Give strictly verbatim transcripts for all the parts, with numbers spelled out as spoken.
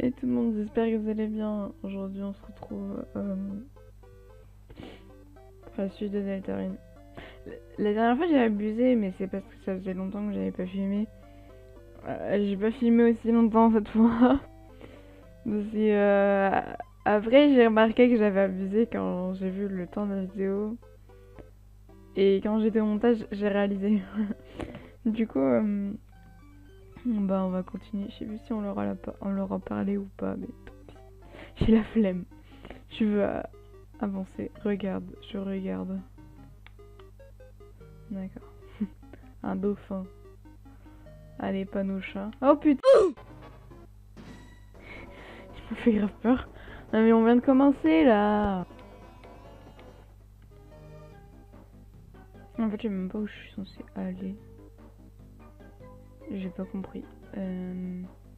Et tout le monde, j'espère que vous allez bien. Aujourd'hui, on se retrouve euh, pour la suite de Deltarune. La dernière fois, j'ai abusé, mais c'est parce que ça faisait longtemps que j'avais pas filmé. Euh, j'ai pas filmé aussi longtemps cette fois. Donc, euh, après, j'ai remarqué que j'avais abusé quand j'ai vu le temps de la vidéo. Et quand j'étais au montage, j'ai réalisé. Du coup, euh, bah, on va continuer. Je sais plus si on leur a, on leur a parlé ou pas, mais j'ai la flemme. Je veux euh, avancer. Regarde, je regarde. D'accord. Un dauphin. Allez, pas nos chats. Oh putain! Je me fais grave peur. Non mais on vient de commencer là. En fait, je sais même pas où je suis censée aller. J'ai pas compris. Euh...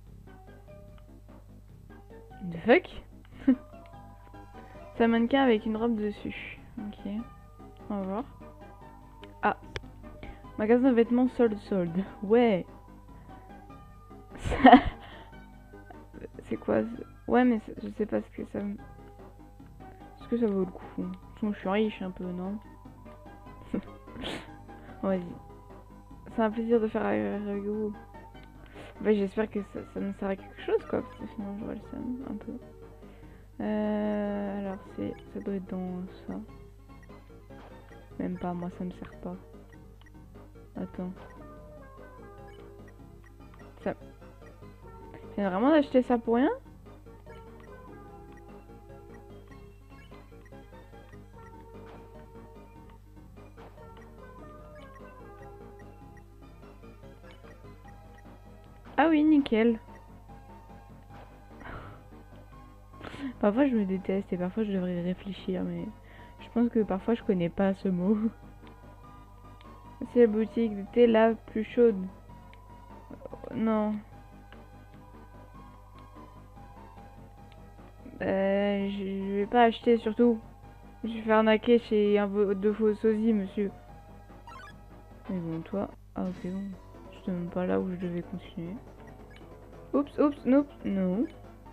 The fuck? C'est un mannequin avec une robe dessus. Ok. On va voir. Ah. Magasin de vêtements sold sold. Ouais. C'est quoi? Ouais, mais je sais pas ce que ça... Est-ce que ça vaut le coup? Je suis riche un peu, non? Vas-y. C'est un plaisir de faire avec vous. Bah, j'espère que ça, ça me sert à quelque chose, quoi, parce que sinon j'aurais le seum un peu. Euh, alors, c'est, ça doit être dans ça. Même pas, moi ça me sert pas. Attends. Ça... C'est vraiment d'acheter ça pour rien? Ah oui, nickel. Parfois je me déteste et parfois je devrais réfléchir, mais je pense que parfois je connais pas ce mot. C'est la boutique de thé la plus chaude. Non. Euh, je vais pas acheter surtout. Je vais faire arnaquer chez un de faux sosies, monsieur. Mais bon, toi... Ah ok, bon. Je te demande pas là où je devais continuer. Oups, oups, nope, non.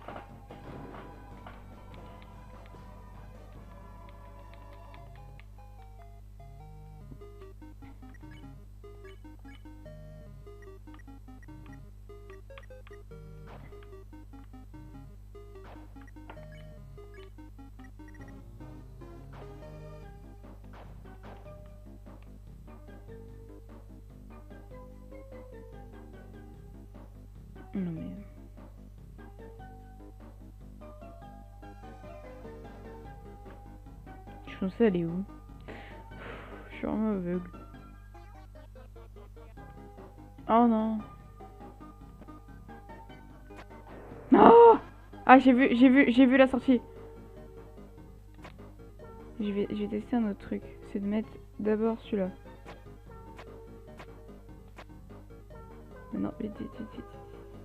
Non mais... Je pensais aller où? Je suis vraiment aveugle. Oh non. Oh, ah j'ai vu, j'ai vu, j'ai vu la sortie. Je vais, je vais tester un autre truc. C'est de mettre d'abord celui-là. Non, vite, vite, vite, vite.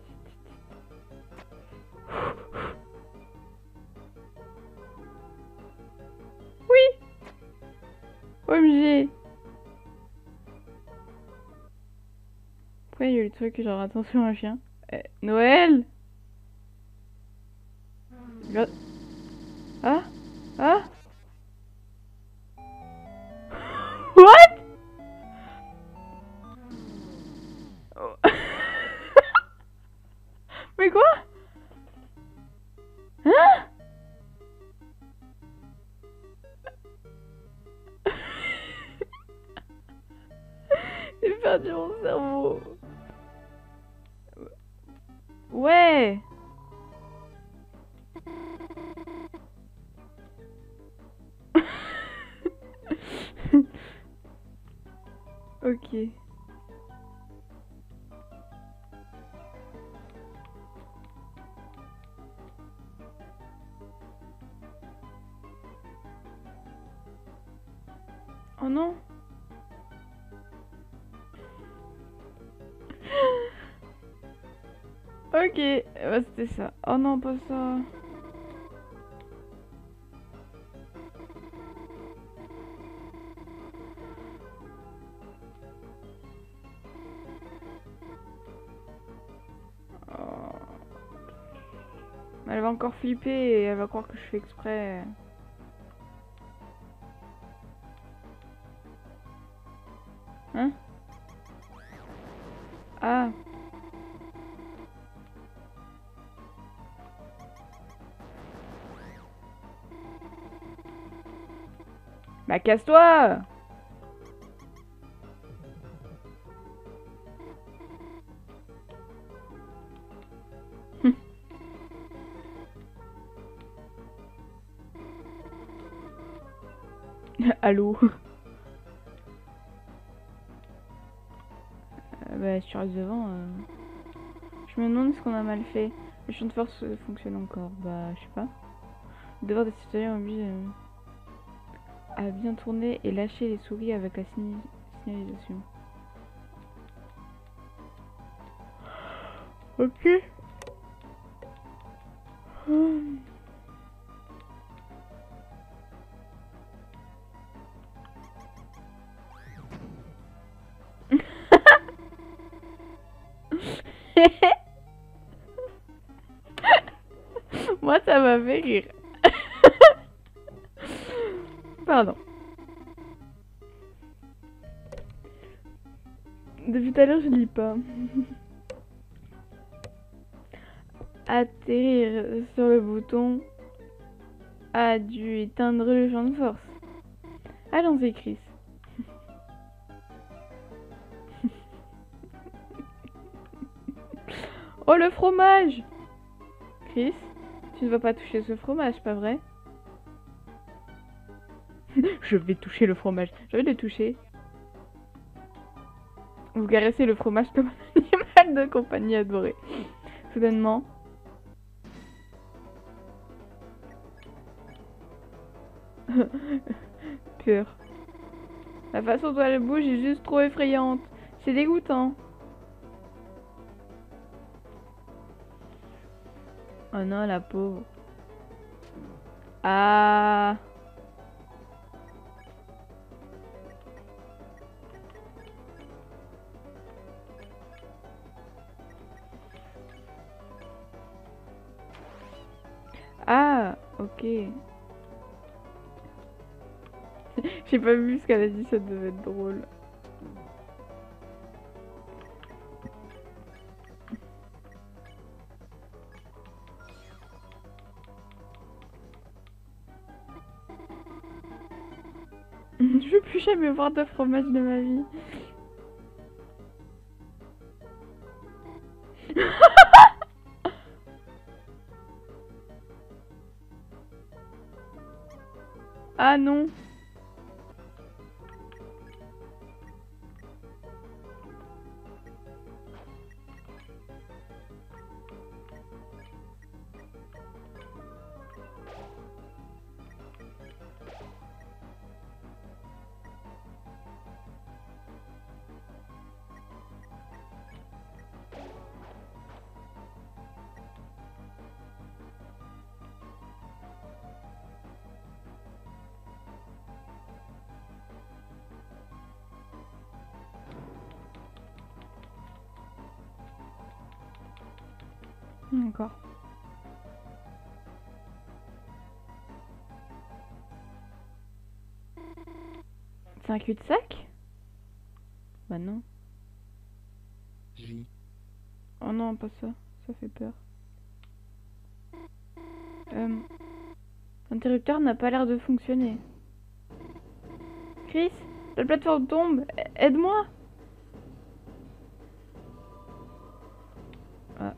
Oui. O M G. Pourquoi il y a eu le truc genre attention un chien? euh, Noël. Ah. Ah. What? Oh. Mais quoi? Hein? J'ai perdu mon cerveau. Ouais. Ok. Oh non. Ok, bah, c'était ça. Oh non, pas ça. Oh. Elle va encore flipper et elle va croire que je fais exprès. Hein? Ah. Bah casse-toi! Allô? euh, bah si tu restes devant, euh... je me demande ce qu'on a mal fait. Le champ de force euh, fonctionne encore. Bah je sais pas. Le devoir des citoyens oblige euh, à bien tourner et lâcher les souris avec la sign signalisation. Ok. Hum. Moi ça m'a fait rire. Pardon. Depuis tout à l'heure je lis pas. Atterrir sur le bouton a dû éteindre le champ de force. Allons-y Chris. Oh le fromage! Chris, tu ne vas pas toucher ce fromage, pas vrai? Je vais toucher le fromage. Je vais le toucher. Vous caressez le fromage comme un animal de compagnie adoré. Soudainement. Peur. La façon dont elle bouge est juste trop effrayante. C'est dégoûtant. Oh non, la pauvre. Ah. Ah, ok. J'ai pas vu ce qu'elle a dit, ça devait être drôle. Je veux plus jamais voir de fromage de ma vie. Ah non. D'accord. C'est un cul-de-sac? Bah non. J. Oh non, pas ça. Ça fait peur. Euh... L'interrupteur n'a pas l'air de fonctionner. Chris, la plateforme tombe. Aide-moi. Ah.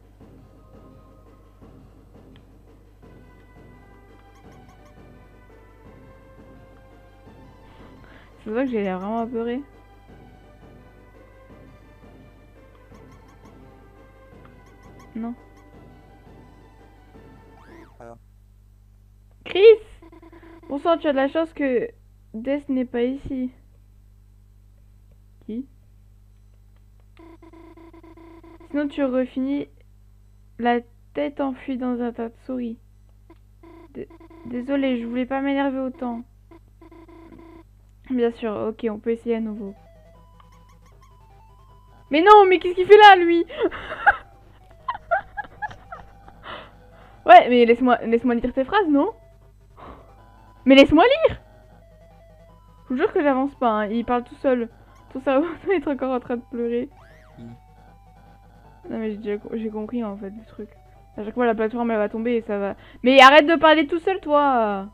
Ça se voit que j'ai l'air vraiment apeurée. Non. Alors. Chris! Bon sang, tu as de la chance que Death n'est pas ici. Qui? Sinon tu aurais fini la tête enfuie dans un tas de souris. D- Désolée, je voulais pas m'énerver autant. Bien sûr, ok, on peut essayer à nouveau. Mais non, mais qu'est-ce qu'il fait là, lui? Ouais, mais laisse-moi laisse-moi lire tes phrases, non? Mais laisse-moi lire! Je vous jure que j'avance pas, hein. Il parle tout seul. Tout ça, il est encore en train de pleurer. Mm. Non mais j'ai déjà j'ai compris en fait le truc. À chaque fois la plateforme elle va tomber et ça va... Mais arrête de parler tout seul toi!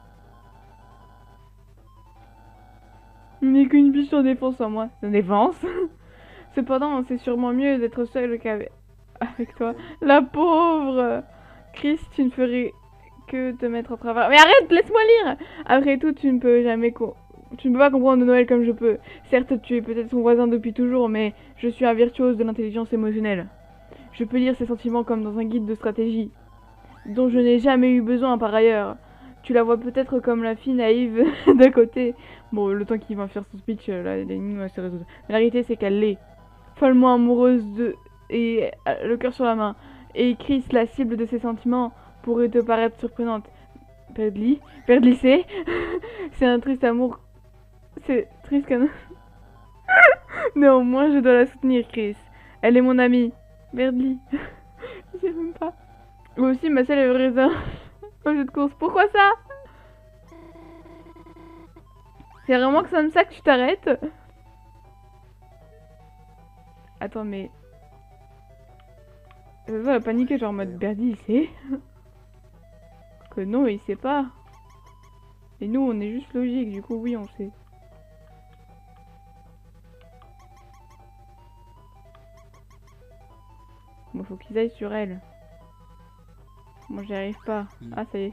Il n'est qu'une biche en défense en moi. En défense? Cependant, c'est sûrement mieux d'être seul qu'avec avec toi. La pauvre! Chris, tu ne ferais que te mettre en travers. Mais arrête, laisse-moi lire! Après tout, tu ne peux jamais... Co tu ne peux pas comprendre Noël comme je peux. Certes, tu es peut-être son voisin depuis toujours, mais je suis un virtuose de l'intelligence émotionnelle. Je peux lire ses sentiments comme dans un guide de stratégie, dont je n'ai jamais eu besoin par ailleurs. Tu la vois peut-être comme la fille naïve d'un côté. Bon, le temps qu'il va faire son speech, là, l'énigme va se résoudre. Mais la réalité, c'est qu'elle l'est. Follement amoureuse de... et euh, le cœur sur la main. Et Chris, la cible de ses sentiments, pourrait te paraître surprenante. Perdly Perdly, c'est... c'est un triste amour... C'est triste qu'un... Néanmoins, je dois la soutenir, Chris. Elle est mon amie. Perdly. Je sais même pas. Moi aussi, ma selle est raisin. Au jeu de course. Pourquoi ça? C'est vraiment que comme ça que tu t'arrêtes? Attends, mais... Ça va la paniquer, genre en mode Berdy, il sait. Que non, il sait pas. Et nous, on est juste logique, du coup, oui, on sait. Bon, faut qu'ils aillent sur elle. Moi, j'y arrive pas. Mm. Ah, ça y est.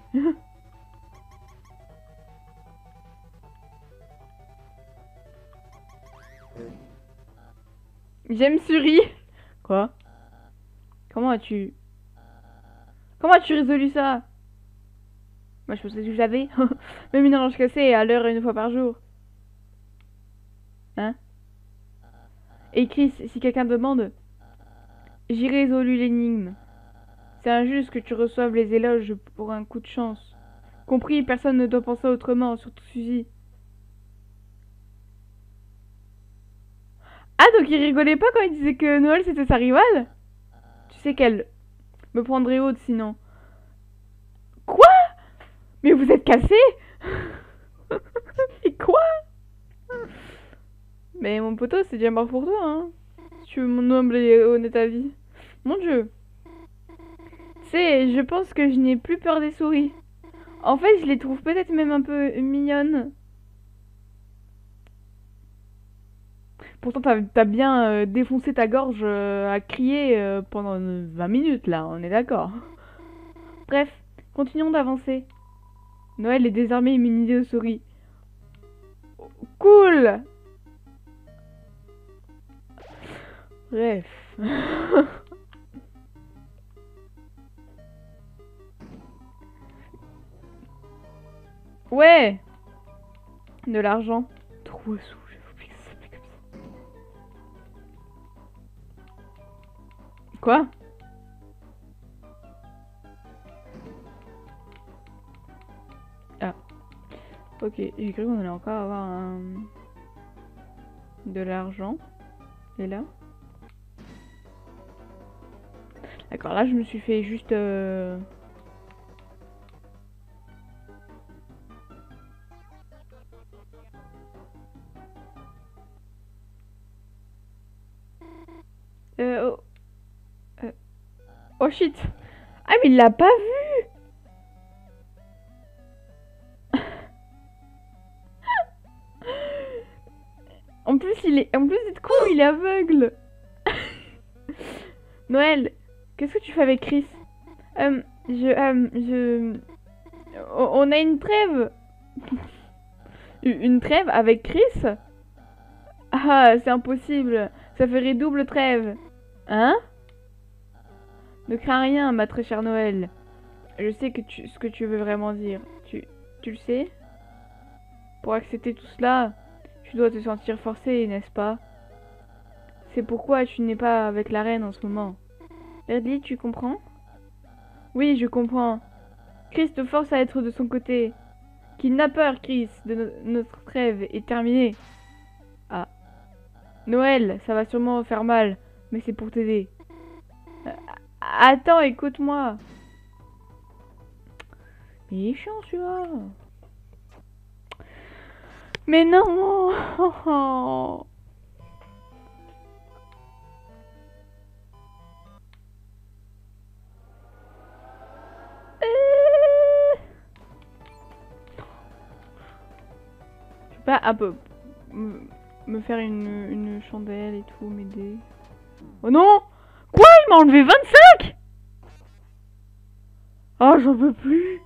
J'aime Suri. Quoi? Comment as-tu... Comment as-tu résolu ça? Moi, je pensais que tu l'avais. Même une orange cassée à l'heure une fois par jour. Hein? Et Chris, si quelqu'un demande, j'ai résolu l'énigme. C'est injuste que tu reçoives les éloges pour un coup de chance. Compris, personne ne doit penser autrement, surtout Suzy. Ah, donc il rigolait pas quand il disait que Noël c'était sa rivale? Tu sais qu'elle me prendrait haute sinon. Quoi? Mais vous êtes cassés? Et quoi? Mais mon poteau, c'est déjà mort pour toi, hein. Si tu veux mon humble et honnête avis. Mon dieu. Tu sais, je pense que je n'ai plus peur des souris. En fait, je les trouve peut-être même un peu mignonnes. Pourtant, t'as t'as bien euh, défoncé ta gorge euh, à crier euh, pendant vingt minutes, là, on est d'accord. Bref, continuons d'avancer. Noël est désormais immunisé aux souris. Cool! Bref. Ouais! De l'argent. Trois sous, j'avais oublié que ça s'appelait comme ça. Quoi? Ah. Ok, j'ai cru qu'on allait encore avoir un... de l'argent. Et là? D'accord, là je me suis fait juste... Euh... Euh, oh. Euh. Oh shit! Ah mais il l'a pas vu! En plus il est... En plus c'est con, il est aveugle! Noël, qu'est-ce que tu fais avec Chris? Euh, je... Euh, je... On a une trêve! Une trêve avec Chris? Ah, c'est impossible! Ça ferait double trêve! Hein? Ne crains rien, ma très chère Noël. Je sais que tu, ce que tu veux vraiment dire. Tu, tu le sais? Pour accepter tout cela, tu dois te sentir forcé, n'est-ce pas? C'est pourquoi tu n'es pas avec la reine en ce moment. Perdly, tu comprends? Oui, je comprends. Chris te force à être de son côté. Qu'il n'a peur, Chris, de no notre trêve est terminée. Ah. Noël, ça va sûrement faire mal, mais c'est pour t'aider. Euh, attends, écoute-moi. Mais il est chiant celui-là. Mais non. Je sais pas, un peu me, me faire une, une chandelle et tout, m'aider. Oh non! Quoi? Il m'a enlevé vingt-cinq? Oh, j'en peux plus.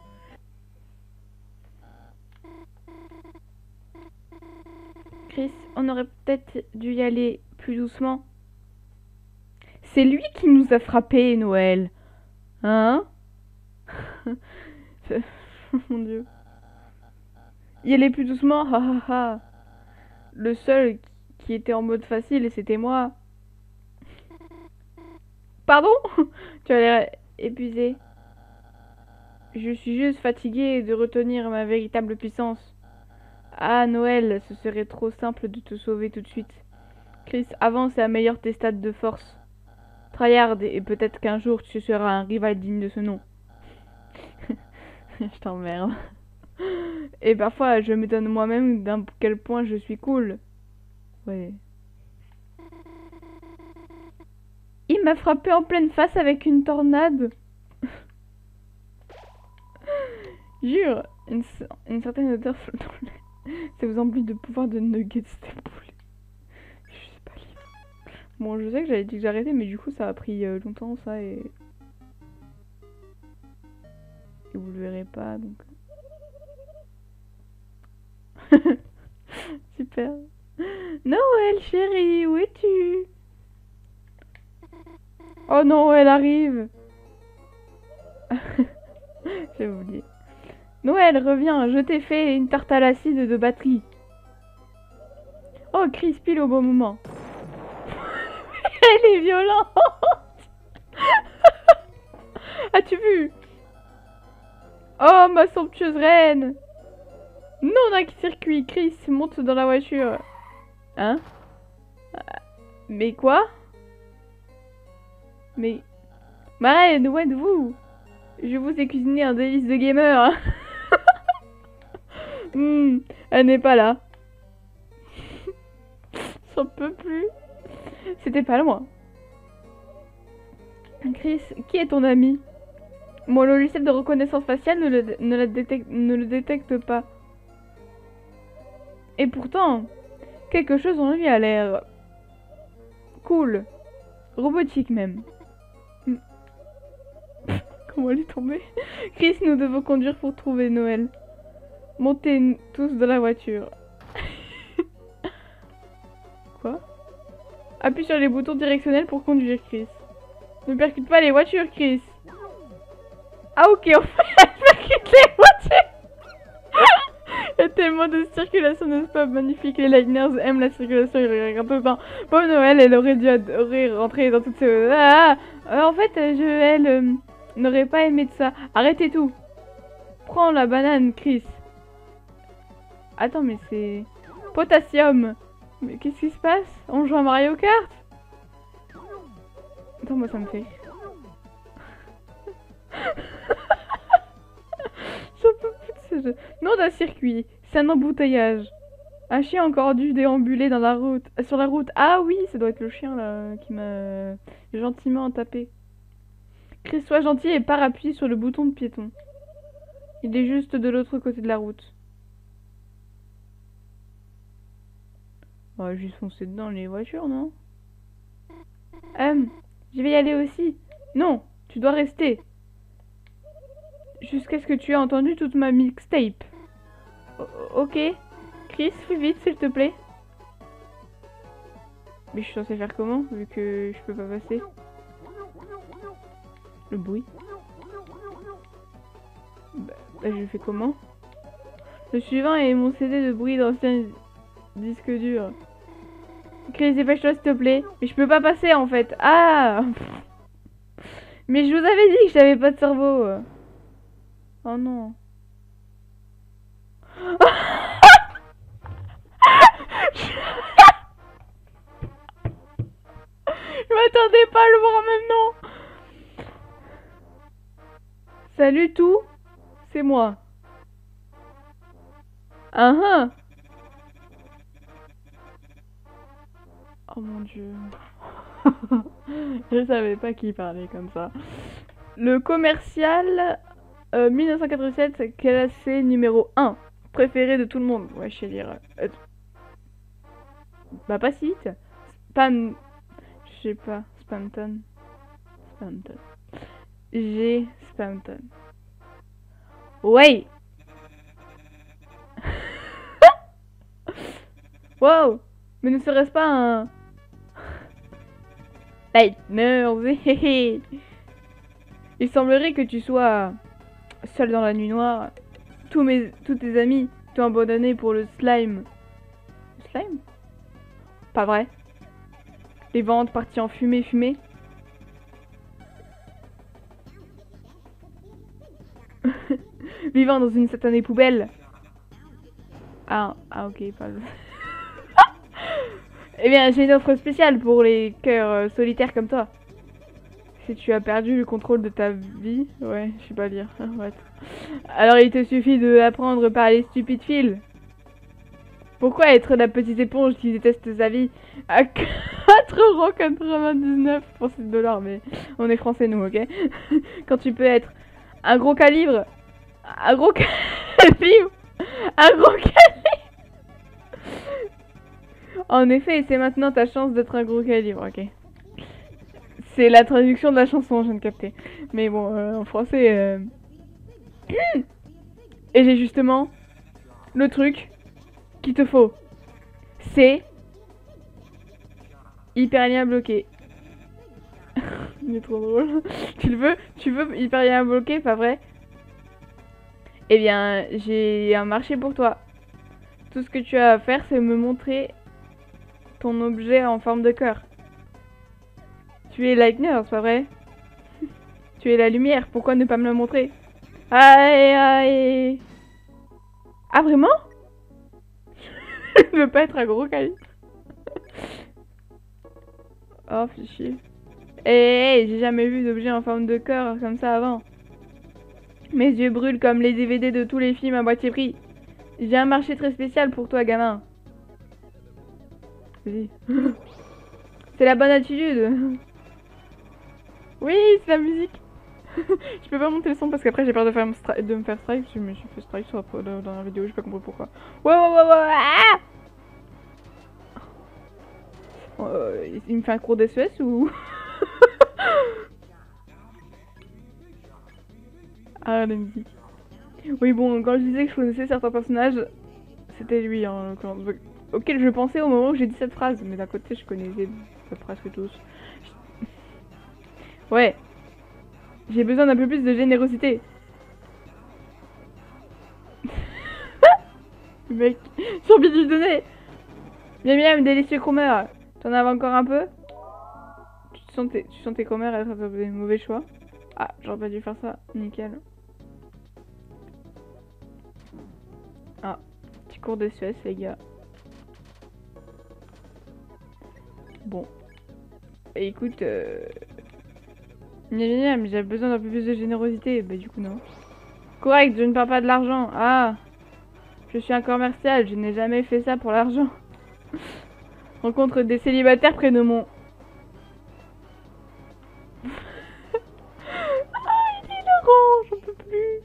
Chris, on aurait peut-être dû y aller plus doucement. C'est lui qui nous a frappé, Noël. Hein? Mon Dieu. Y aller plus doucement, ha ha ha. Le seul qui était en mode facile, c'était moi. Pardon? Tu as l'air épuisé. Je suis juste fatiguée de retenir ma véritable puissance. Ah, Noël, ce serait trop simple de te sauver tout de suite. Chris, avance et améliore tes stats de force. Tryhard, et peut-être qu'un jour tu seras un rival digne de ce nom. Je t'emmerde. Et parfois, je m'étonne moi-même d'un quel point je suis cool. Ouais. Il m'a frappé en pleine face avec une tornade. Jure, une, une certaine odeur flotte dans l'air. Ça vous emplit de pouvoir de nuggets de poulet. Je sais pas lire. Bon, je sais que j'avais dit que j'arrêtais, mais du coup, ça a pris euh, longtemps, ça, et... Et vous le verrez pas, donc... Super. Noël, chérie, où es-tu? Oh non, elle arrive. J'ai oublié. Noël, reviens, je t'ai fait une tarte à l'acide de batterie. Oh, Chris, pile au bon moment. Elle est violente. As-tu vu? Oh, ma somptueuse reine. Non, d'un circuit, Chris, monte dans la voiture. Hein? Mais quoi? Mais... Ma reine, où êtes-vous? Je vous ai cuisiné un délice de gamer. Hmm, elle n'est pas là. J'en peux plus. C'était pas loin. Chris, qui est ton ami? Mon logiciel de reconnaissance faciale ne le, ne la détecte, ne le détecte pas. Et pourtant, quelque chose en lui a l'air... cool. Robotique même. Hmm. Comment elle est tombée? Chris, nous devons conduire pour trouver Noël. Montez tous dans la voiture. Quoi? Appuie sur les boutons directionnels pour conduire, Chris. Ne percute pas les voitures, Chris. Ah ok, en fait, elle percute les voitures. Il y a tellement de circulation, n'est-ce pas? Magnifique, les Lightners aiment la circulation, ils regardent tout le temps. Bon Noël, elle aurait dû adorer rentrer dans toutes ces... Ah, ah, en fait, je, elle euh, n'aurait pas aimé de ça. Arrêtez tout. Prends la banane, Chris. Attends, mais c'est... Potassium. Mais qu'est-ce qui se passe? On joue à Mario Kart? Attends, moi ça me fait... J'en peux plus de ce jeu. Nom d'un circuit. C'est un embouteillage. Un chien a encore dû déambuler dans la route. Sur la route. Ah oui, ça doit être le chien là qui m'a gentiment tapé. Chris, sois gentil et pars appuyer sur le bouton de piéton. Il est juste de l'autre côté de la route. On va juste foncer dedans les voitures, non? Hum, je vais y aller aussi. Non, tu dois rester. Jusqu'à ce que tu aies entendu toute ma mixtape. O ok. Chris, fais vite, s'il te plaît. Mais je suis censée faire comment, vu que je peux pas passer? Le bruit. Bah, bah je fais comment? Le suivant est mon C D de bruit d'ancien disque dur. Chris, dépêche-toi s'il te plaît. Mais je peux pas passer en fait. Ah! Mais je vous avais dit que j'avais pas de cerveau. Oh non. Je m'attendais pas à le voir maintenant. Salut tout. C'est moi. Ah ah. Oh mon dieu. Je savais pas qui parlait comme ça. Le commercial euh, mille neuf cent quatre-vingt-sept, classé numéro un. Préféré de tout le monde. Ouais, je sais lire. Euh, bah pas site. Spam... Je sais pas. Spamton. Spamton. G. Spamton. Ouais. Wow. Mais ne serait-ce pas un... Lightner. Il semblerait que tu sois seul dans la nuit noire. Tous mes, tous tes amis t'ont abandonné pour le slime. Le slime? Pas vrai. Les ventes parties en fumée, fumée. Vivant dans une satanée poubelle. Ah, ah ok, pas... Eh bien, j'ai une offre spéciale pour les cœurs euh, solitaires comme toi. Si tu as perdu le contrôle de ta vie... Ouais, je sais pas lire. Ouais. Alors il te suffit de apprendre par les stupides fils. Pourquoi être la petite éponge qui déteste sa vie à quatre euros quatre-vingt-dix-neuf pour sept dollars, mais on est français nous, ok? Quand tu peux être un gros calibre... Un gros calibre... Un gros calibre... En effet, c'est maintenant ta chance d'être un gros calibre, ok. C'est la traduction de la chanson, je viens de capter. Mais bon, euh, en français... Euh... Et j'ai justement le truc qu'il te faut. C'est... Hyperlien bloqué. Il est trop drôle. Tu le veux? Tu veux hyperlien bloqué, pas vrai? Eh bien, j'ai un marché pour toi. Tout ce que tu as à faire, c'est me montrer ton objet en forme de cœur. Tu es Lightner, c'est pas vrai? Tu es la lumière, pourquoi ne pas me le montrer? Aïe aïe. Ah vraiment? Je veux pas être un gros calibre. Oh fichier. Eh hey, hey, j'ai jamais vu d'objet en forme de cœur comme ça avant. Mes yeux brûlent comme les D V D de tous les films à moitié prix. J'ai un marché très spécial pour toi, gamin. Vas-y. C'est la bonne attitude. Oui, c'est la musique. Je peux pas monter le son parce qu'après j'ai peur de, faire de me faire strike. Je me suis fait strike sur la, dans, dans la vidéo, j'ai pas compris pourquoi. Ouais, ouais, ouais, ouais. Ah euh, il me fait un cours d'S E S ou... Ah, la musique. Oui, bon, quand je disais que je connaissais certains personnages, c'était lui, hein, auquel je pensais au moment où j'ai dit cette phrase. Mais d'un côté, je connaissais presque tous. Ouais. J'ai besoin d'un peu plus de générosité. Mec, j'ai envie de lui donner. Bien, bien, délicieux chromeur. T'en avais encore un peu? Tu sens tes, tu sens tes chromeurs être des mauvais choix. Ah, j'aurais pas dû faire ça. Nickel. Ah, petit cours de S E S, les gars. Bon. Et écoute, euh... Bien, bien, bien, mais j'ai besoin d'un peu plus de générosité. Bah du coup, non. Correct, je ne parle pas de l'argent. Ah, je suis un commercial, je n'ai jamais fait ça pour l'argent. Rencontre des célibataires près de mon... Ah, il est hilarant, j'en peux plus.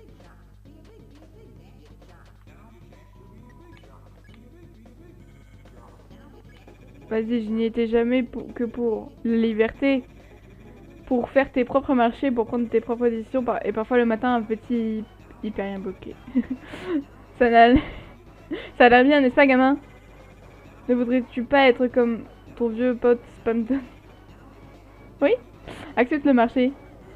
Vas-y, je n'y étais jamais pour, que pour la liberté. Pour faire tes propres marchés, pour prendre tes propres décisions. Par, et parfois le matin, un petit hyperien bloqué. Ça n'a ça a l'air bien, n'est-ce pas, gamin? Ne voudrais-tu pas être comme ton vieux pote Spamton? Oui? Accepte le marché.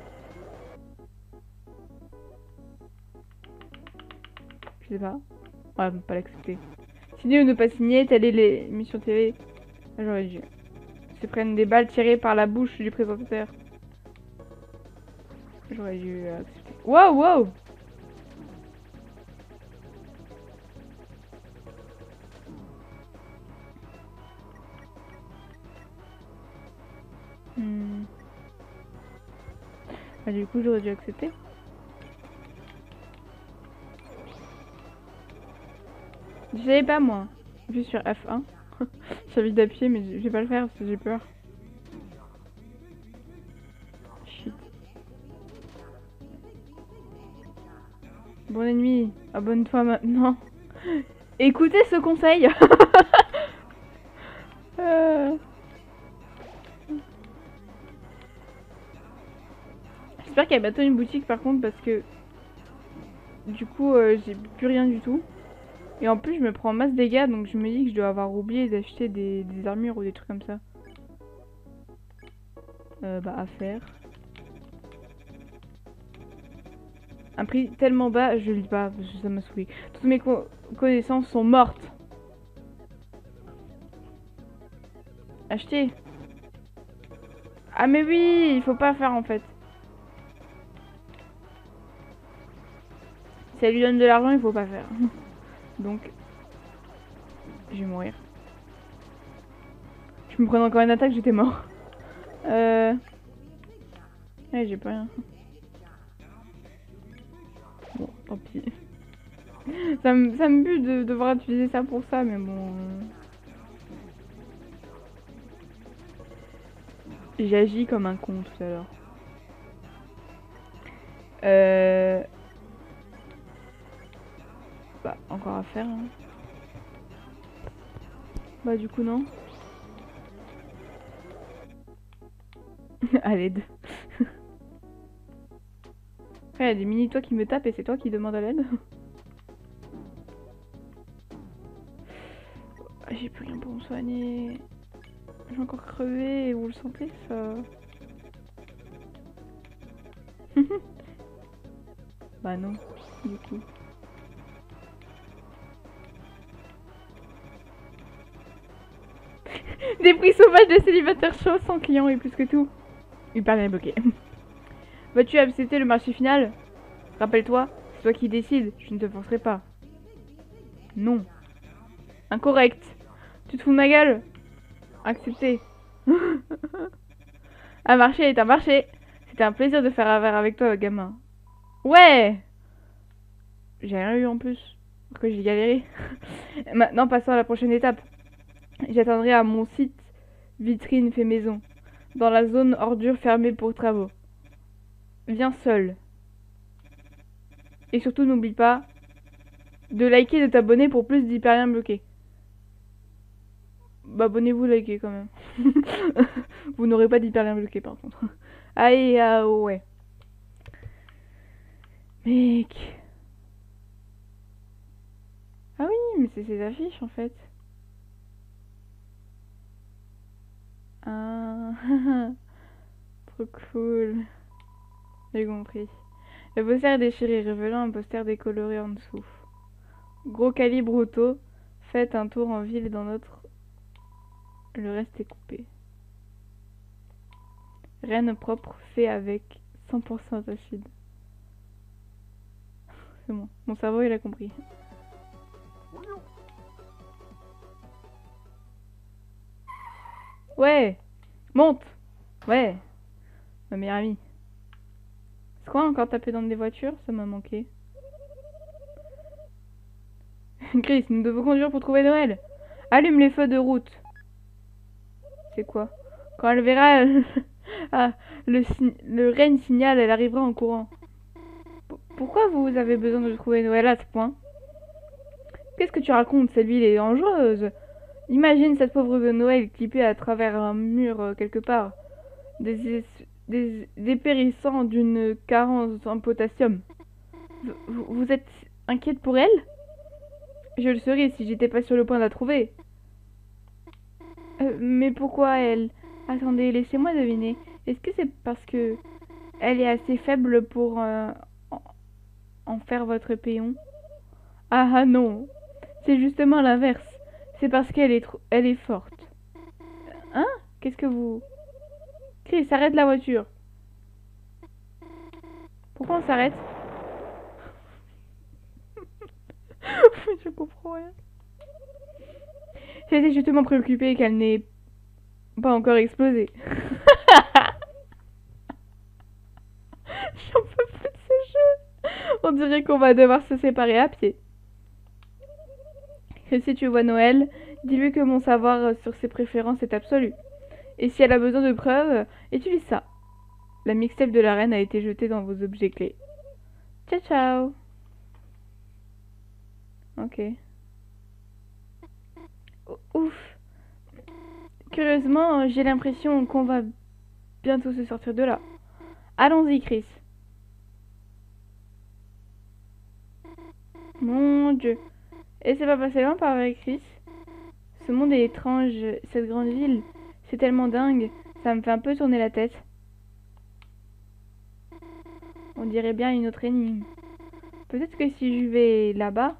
Je sais pas. Ouais, pas l'accepter. Signer ou ne pas signer, telle est l'émission T V. J'aurais dû. Se prennent des balles tirées par la bouche du présentateur. J'aurais dû accepter. Wow, wow! Hmm. Ah, du coup, j'aurais dû accepter. Je savais pas moi. Je suis sur F un. J'ai envie d'appuyer mais je vais pas le faire parce que j'ai peur. Shit. Bon ennemi, abonne-toi maintenant. Écoutez ce conseil. euh... J'espère qu'il y a bientôt une boutique par contre parce que du coup euh, j'ai plus rien du tout. Et en plus je me prends masse dégâts donc je me dis que je dois avoir oublié d'acheter des, des armures ou des trucs comme ça. Euh, bah à faire. Un prix tellement bas, je lis pas parce que ça m'a saoulé. Toutes mes co connaissances sont mortes. Acheter. Ah mais oui, il faut pas faire en fait. Si elle lui donne de l'argent, il faut pas faire. Donc, je vais mourir. Je me prenais encore une attaque, j'étais mort. Euh... Ouais, j'ai pas rien. Bon, tant pis. Ça me, ça me bute de devoir utiliser ça pour ça, mais bon... J'ai agi comme un con tout à l'heure. Euh... Bah, encore à faire. Hein. Bah, du coup, non. À l'aide. Après, il y a des mini-toits qui me tapent et c'est toi qui demandes à l'aide. J'ai plus rien pour me soigner. J'ai encore crevé et vous le sentez ça? Bah non, du coup. Des prix sauvages de célibataires chauds sans clients et plus que tout. Hyper bien bloqué. Vas-tu accepter le marché final? Rappelle-toi, c'est toi qui décides, je ne te forcerai pas. Non. Incorrect. Tu te fous de ma gueule? Accepter. Un marché est un marché. C'était un plaisir de faire un verre avec toi, gamin. Ouais. J'ai rien eu en plus. Pourquoi j'ai galéré? Maintenant, passons à la prochaine étape. J'attendrai à mon site vitrine fait maison, dans la zone ordure fermée pour travaux. Viens seul. Et surtout, n'oublie pas de liker et de t'abonner pour plus d'hyperliens bloqués. Bah, abonnez-vous, likez quand même. Vous n'aurez pas d'hyperlien bloqué par contre. Aïe, ah ouais. Mec. Ah oui, mais c'est ces affiches en fait. Ah, trop cool. J'ai compris. Le poster déchiré, révélant un poster décoloré en dessous. Gros calibre auto. Faites un tour en ville dans notre... Le reste est coupé. Reine propre, fait avec cent pour cent d'acide. C'est bon, mon cerveau il a compris. Ouais, monte. Ouais, ma meilleure amie. C'est quoi encore taper dans des voitures? Ça m'a manqué. Chris, nous devons conduire pour trouver Noël. Allume les feux de route. C'est quoi? Quand elle verra... ah, le, le reine signale, elle arrivera en courant. P Pourquoi vous avez besoin de trouver Noël à ce point? Qu'est-ce que tu racontes? Cette ville est dangereuse. Imagine cette pauvre Noël clippée à travers un mur euh, quelque part. Des, des, dépérissant d'une carence en potassium. Vous, vous êtes inquiète pour elle? Je le serais si j'étais pas sur le point de la trouver. Euh, mais pourquoi elle? Attendez, laissez-moi deviner. Est-ce que c'est parce que elle est assez faible pour euh, en, en faire votre péon? Ah ah non, c'est justement l'inverse. C'est parce qu'elle est trop, elle est forte. Hein? Qu'est-ce que vous... Chris, arrête la voiture. Pourquoi on s'arrête? Je comprends rien. J'étais justement préoccupée qu'elle n'ait pas encore explosé. J'en peux plus de ce jeu. On dirait qu'on va devoir se séparer à pied. Et si tu vois Noël, dis-lui que mon savoir sur ses préférences est absolu. Et si elle a besoin de preuves, utilise ça. La mixtape de la reine a été jetée dans vos objets clés. Ciao ciao. Ok. Ouf. Curieusement, j'ai l'impression qu'on va bientôt se sortir de là. Allons-y, Chris. Mon Dieu. Et c'est pas passé loin par vrai, Chris? Ce monde est étrange, cette grande ville, c'est tellement dingue, ça me fait un peu tourner la tête. On dirait bien une autre énigme. Peut-être que si je vais là-bas...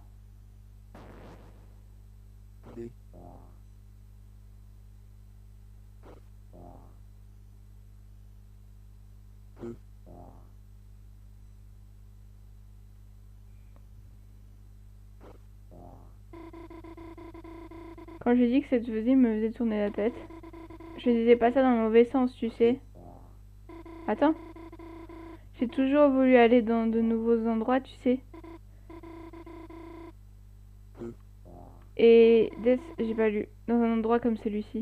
D. E. Quand j'ai dit que cette musique me faisait tourner la tête, je disais pas ça dans le mauvais sens, tu sais. Attends. J'ai toujours voulu aller dans de nouveaux endroits, tu sais. E. Et Death, j'ai pas lu. Dans un endroit comme celui-ci.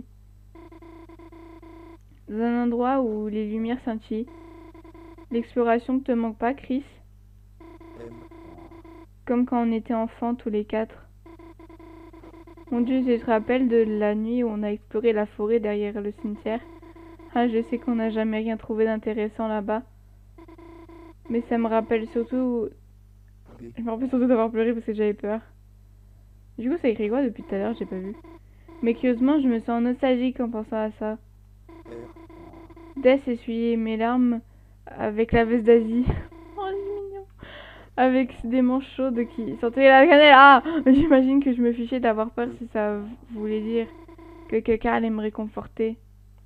Dans un endroit où les lumières scintillent. L'exploration te manque pas, Chris? M. Comme quand on était enfants tous les quatre. Mon Dieu, tu te rappelles de la nuit où on a exploré la forêt derrière le cimetière? Ah, je sais qu'on n'a jamais rien trouvé d'intéressant là-bas. Mais ça me rappelle surtout... D. Je me rappelle surtout d'avoir pleuré parce que j'avais peur. Du coup, ça écrit quoi depuis tout à l'heure? J'ai pas vu. Mais curieusement, je me sens nostalgique en pensant à ça. R. Death essuyait mes larmes avec la veste d'Asie. Oh, c'est mignon. Avec des manches chaudes qui sentaient la cannelle. Ah, j'imagine que je me fichais d'avoir peur si ça voulait dire que quelqu'un allait me réconforter.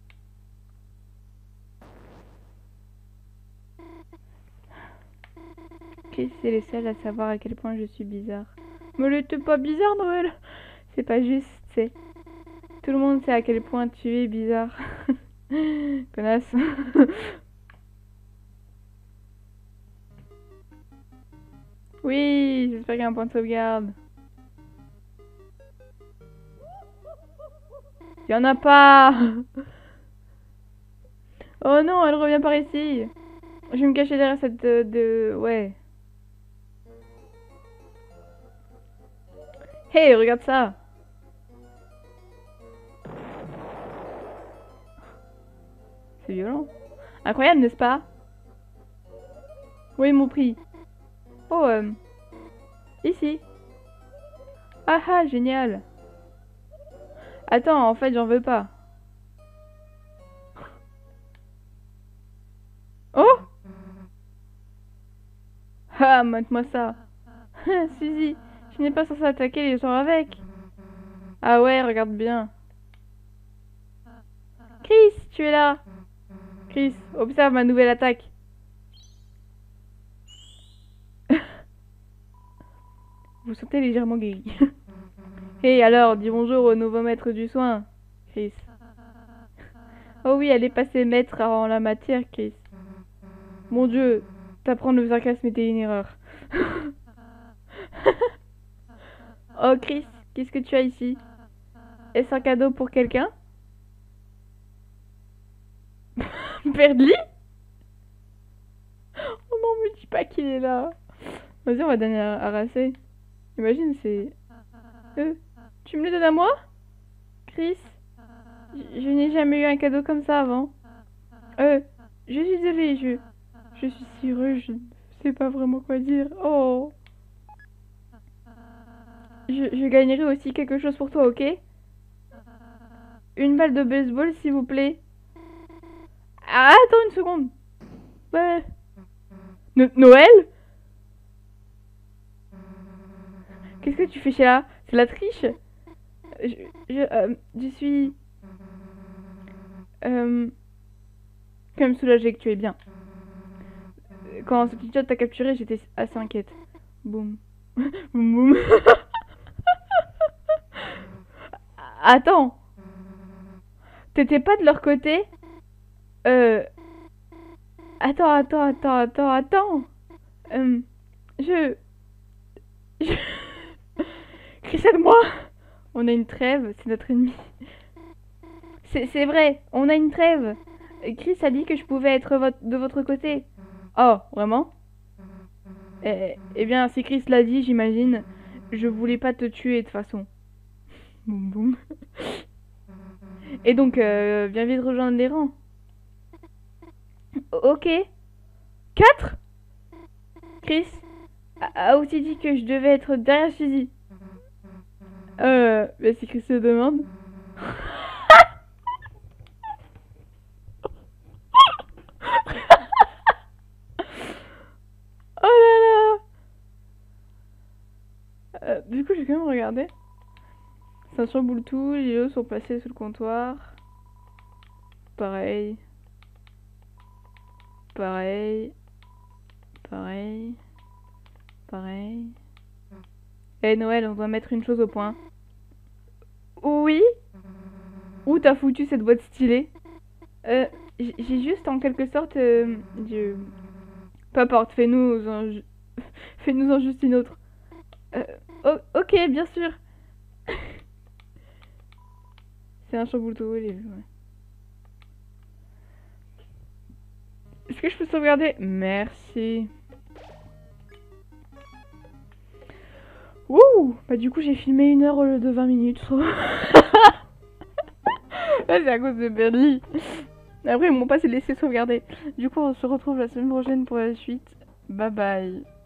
Chris est le seul à savoir à quel point je suis bizarre. Mais le t'es pas bizarre, Noël. C'est pas juste, c'est... Tout le monde sait à quel point tu es bizarre. Connasse. Oui, j'espère qu'il y a un point de sauvegarde. Il y en a pas. Oh non, elle revient par ici. Je vais me cacher derrière cette... De, de... Ouais. Hey, regarde ça. C'est violent. Incroyable, n'est-ce pas? Oui, mon prix. Oh, euh... Ici. Ah ah, génial. Attends, en fait, j'en veux pas. Oh! Ah, montre-moi ça. Suzy, je n'ai pas censé attaquer les gens avec. Ah ouais, regarde bien. Chris, tu es là. Chris, observe ma nouvelle attaque. Vous sentez légèrement guéri. Hé, hey, alors, dis bonjour au nouveau maître du soin, Chris. Oh oui, elle est passée maître en la matière, Chris. Mon Dieu, t'apprendre le sarcasme était une erreur. Oh, Chris, qu'est-ce que tu as ici? Est-ce un cadeau pour quelqu'un? Perdli? Oh non, me dis pas qu'il est là. Vas-y, on va donner à, à Racé. Imagine, c'est... Euh, tu me le donnes à moi? Chris? Je, je n'ai jamais eu un cadeau comme ça avant. Euh, je suis désolée, je... Je suis si heureuse, je ne sais pas vraiment quoi dire. Oh. Je, je gagnerai aussi quelque chose pour toi, ok? Une balle de baseball, s'il vous plaît. Ah, attends une seconde. Ouais. No Noël? Qu'est-ce que tu fais chez là? C'est la triche? Je... Je, euh, je suis... Euh... quand même soulagée que tu es bien. Quand ce petit chat t'a capturé, j'étais assez inquiète. Boum. Boum boum. Attends. T'étais pas de leur côté? Euh... Attends, attends, attends, attends, attends. Euh... Je... Je... Chris, aide-moi. On a une trêve, c'est notre ennemi. C'est c'est vrai, on a une trêve. Chris a dit que je pouvais être vo- de votre côté. Oh, vraiment? Eh, eh bien, si Chris l'a dit, j'imagine. Je voulais pas te tuer de toute façon. Boum boum. Et donc, euh, viens vite rejoindre les rangs. O- Ok. Quatre? Chris a a aussi dit que je devais être derrière Suzy. Euh, mais si Chris se demande. Oh là là. Euh, du coup, j'ai quand même regardé. Ça chamboule tout, les lots sont placés sous le comptoir. Pareil. Pareil. Pareil. Pareil. Eh Noël, on doit mettre une chose au point. Oui? Où t'as foutu cette boîte stylée? Euh, j- j'ai juste en quelque sorte... Euh, je... Peu importe, fais-nous en... ju- fais-nous en juste une autre. Euh, o- ok, bien sûr. C'est un chamboule-tout, il est... ouais. Est-ce que je peux sauvegarder? Merci. Wouh! Bah du coup j'ai filmé une heure au lieu de vingt minutes. Ouais, c'est à cause de Bernie. Après ils m'ont pas laissé sauvegarder. Du coup on se retrouve la semaine prochaine pour la suite. Bye bye.